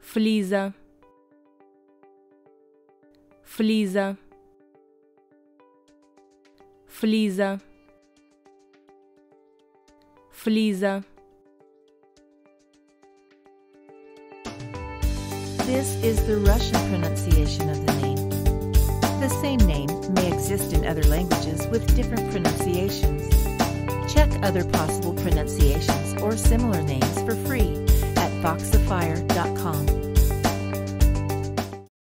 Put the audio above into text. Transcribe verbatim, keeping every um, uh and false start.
Fliza, Fliza, Fliza, Fliza. This is the Russian pronunciation of the name. The same name may exist in other languages with different pronunciations. Check other possible pronunciations or similar names for free at voxifier dot com.